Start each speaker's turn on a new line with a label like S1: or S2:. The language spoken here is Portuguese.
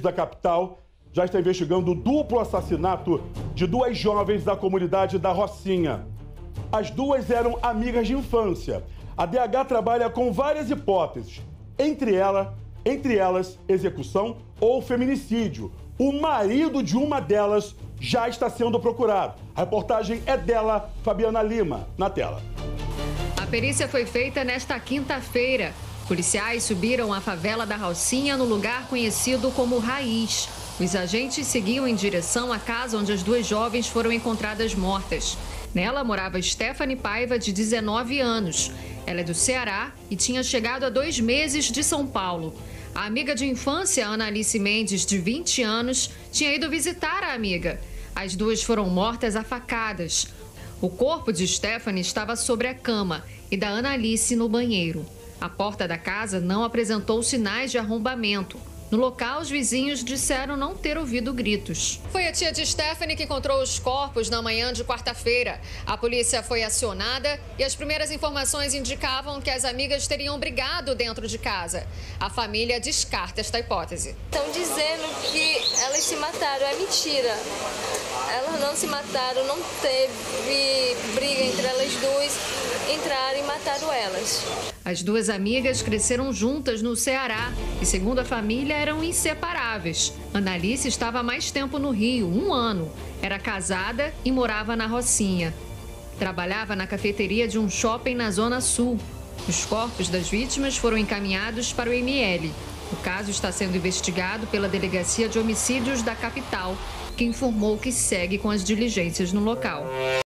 S1: Homicídios da capital já está investigando o duplo assassinato de duas jovens da comunidade da Rocinha. As duas eram amigas de infância. A DH trabalha com várias hipóteses, entre elas execução ou feminicídio. O marido de uma delas já está sendo procurado. A reportagem é dela, Fabiana Lima, na tela.
S2: A perícia foi feita nesta quinta-feira. Policiais subiram a favela da Rocinha no lugar conhecido como Raiz. Os agentes seguiam em direção à casa onde as duas jovens foram encontradas mortas. Nela morava Stephanie Paiva, de 19 anos. Ela é do Ceará e tinha chegado há 2 meses de São Paulo. A amiga de infância, Ana Alice Mendes, de 20 anos, tinha ido visitar a amiga. As duas foram mortas a facadas. O corpo de Stephanie estava sobre a cama e da Ana Alice no banheiro. A porta da casa não apresentou sinais de arrombamento. No local, os vizinhos disseram não ter ouvido gritos. Foi a tia de Stephanie que encontrou os corpos na manhã de quarta-feira. A polícia foi acionada e as primeiras informações indicavam que as amigas teriam brigado dentro de casa. A família descarta esta hipótese.
S3: Estão dizendo que elas se mataram. É mentira. Elas não se mataram, não teve briga entre elas duas. Entraram e mataram elas.
S2: As duas amigas cresceram juntas no Ceará e, segundo a família, eram inseparáveis. Ana Alice estava há mais tempo no Rio, 1 ano. Era casada e morava na Rocinha. Trabalhava na cafeteria de um shopping na Zona Sul. Os corpos das vítimas foram encaminhados para o ML. O caso está sendo investigado pela Delegacia de Homicídios da capital, que informou que segue com as diligências no local.